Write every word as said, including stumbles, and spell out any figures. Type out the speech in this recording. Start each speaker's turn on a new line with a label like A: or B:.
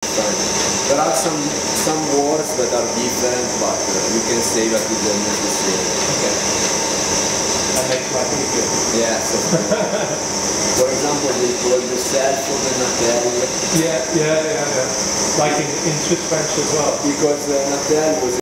A: fine. There are some some words that are different, but uh, you can say that it's almost the same.
B: Okay. That makes life easier.
A: Yes, of course. For example, they call the cell phone a Natel.
B: Yeah, yeah, yeah, yeah. Like in, in Swiss French as well.
A: Because uh, Natel was